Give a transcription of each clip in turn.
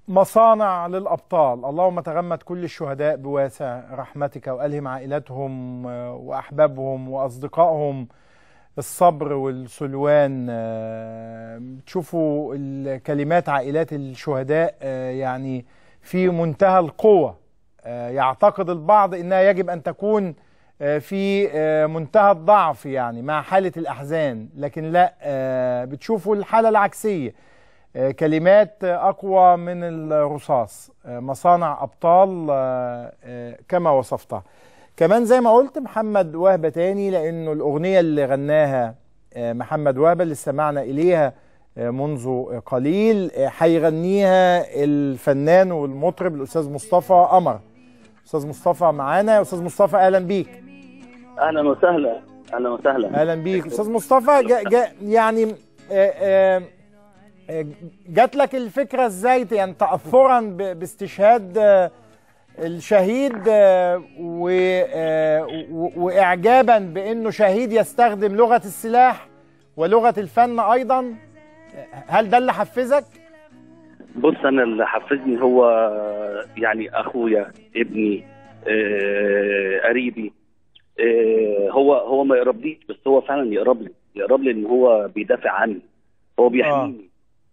مصانع للأبطال. اللهم تغمد كل الشهداء بواسع رحمتك وألهم عائلاتهم وأحبابهم وأصدقائهم الصبر والسلوان. تشوفوا الكلمات عائلات الشهداء يعني في منتهى القوة. يعتقد البعض أنها يجب أن تكون في منتهى الضعف يعني مع حالة الأحزان، لكن لا، بتشوفوا الحالة العكسية، كلمات أقوى من الرصاص. مصانع أبطال كما وصفتها. كمان زي ما قلت محمد وهبة تاني، لأنه الأغنية اللي غناها محمد وهبة اللي استمعنا إليها منذ قليل هيغنيها الفنان والمطرب الأستاذ مصطفى قمر. أستاذ مصطفى معانا. يا أستاذ مصطفى أهلا بيك. أهلا وسهلا. أهلا وسهلا. أهلا بيك أستاذ مصطفى. يعني جات لك الفكرة ازاي يعني تأثرا باستشهاد الشهيد وإعجابا بأنه شهيد يستخدم لغة السلاح ولغة الفن أيضا؟ هل ده اللي حفزك؟ بص، أنا اللي حفزني هو يعني أخويا، ابني، قريبي. هو ما يقربليش، بس هو فعلا يقرب لي إن هو بيدافع عني، هو بيحميني.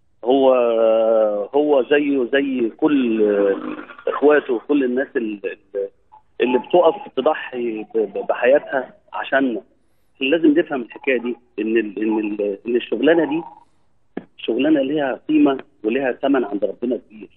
هو زيه زي كل اخواته وكل الناس اللي بتقف تضحي بحياتها عشاننا. لازم نفهم الحكايه دي، ان الشغلانه دي شغلانه ليها قيمه وليها ثمن عند ربنا كبير.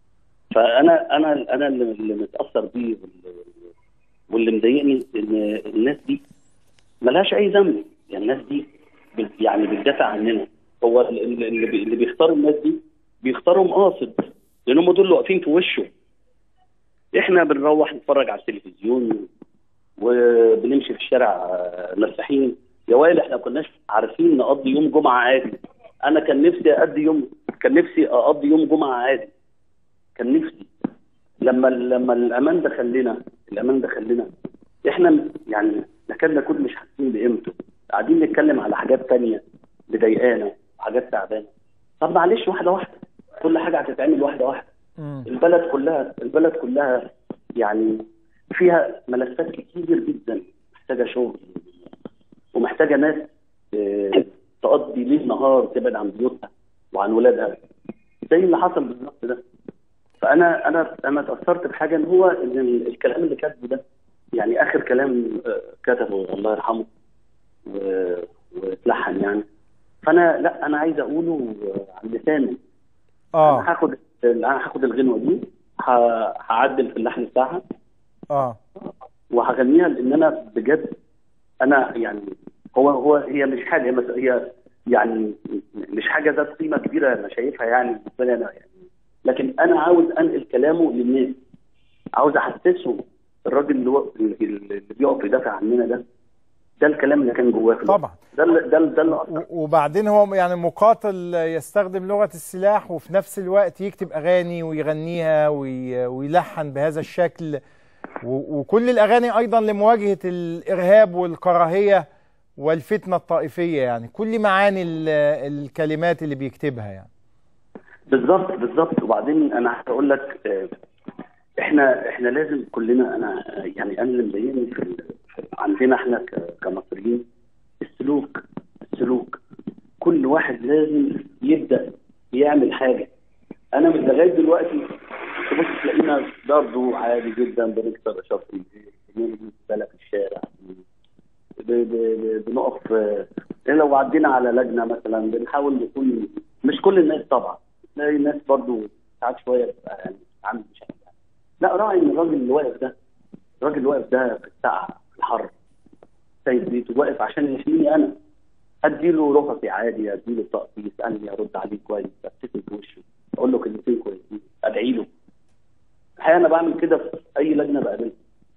فانا اللي متاثر بيه واللي مضايقني ان الناس دي ملهاش اي ذنب. يعني الناس دي يعني بتدافع عننا. هو اللي بيختاروا الناس دي بيختارهم قاصد، لان هم دول اللي واقفين في وشه. احنا بنروح نتفرج على التلفزيون وبنمشي في الشارع مساحين. يا ويلي احنا ما كناش عارفين نقضي يوم جمعه عادي. انا كان نفسي اقضي يوم جمعه عادي. كان نفسي لما الامان دخل لنا احنا يعني نكاد نكون مش حاسين بقيمته، قاعدين نتكلم على حاجات ثانيه مضايقانا وحاجات تعبانه. طب معلش، واحده كل حاجه هتتعمل واحده. البلد كلها يعني فيها ملفات كتير جدا محتاجه شغل ومحتاجه ناس تقضي ليل نهار تبعد عن بيوتها وعن ولادها، زي اللي حصل بالظبط ده. فانا اتاثرت بحاجه، ان الكلام اللي كاتبه ده يعني اخر كلام كتبه الله يرحمه واتلحن يعني. انا عايز اقوله عن لساني. انا هاخد الغنوه دي، هعدل في اللحن بتاعها وهغنيها، لان انا بجد انا يعني هي مش حاجه، هي يعني مش حاجه ذات قيمه كبيره انا شايفها يعني بالنسبه لي انا يعني. لكن انا عاوز انقل كلامه للناس، عاوز احسسهم الراجل اللي بيقف يدافع عننا ده الكلام اللي كان جواه طبعا. ده اللي وبعدين هو يعني مقاتل يستخدم لغة السلاح وفي نفس الوقت يكتب أغاني ويغنيها ويلحن بهذا الشكل، وكل الأغاني أيضا لمواجهة الإرهاب والكراهية والفتنة الطائفية، يعني كل معاني الكلمات اللي بيكتبها يعني. بالظبط. وبعدين أنا هقول لك، احنا لازم كلنا، انا اللي مضايقني عندنا احنا كمصريين السلوك. كل واحد لازم يبدا يعمل حاجه. انا من لغايه دلوقتي تبص تلاقينا برضه عادي جدا بنكسر اشارة البيت، بنرمي زباله في الشارع، بنقف لو عدينا على لجنه مثلا بنحاول نكون، مش كل الناس طبعا، تلاقي الناس برضه ساعات شويه بتبقى يعني عندي مشاكل. لا، راعي ان الراجل اللي واقف ده في السقعه في الحر سايب بيته واقف عشان يحميني انا. اديله رخصي عادي، اديله طاقتي، يسالني ارد عليه كويس، ابتسم في وشه، اقول له كلمتين كويسين، ادعي له. الحقيقه انا بعمل كده في اي لجنه بقابلها.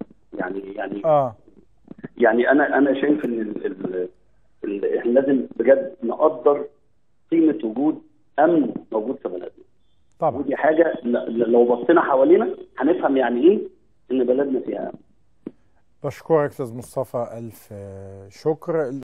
يعني انا شايف ان احنا لازم بجد نقدر قيمه وجود امن موجود في بلدنا. طبعا. ودي حاجه لو بصينا حوالينا هنفهم يعني ايه ان بلدنا فيها امن. بشكرك استاذ مصطفى، الف شكر.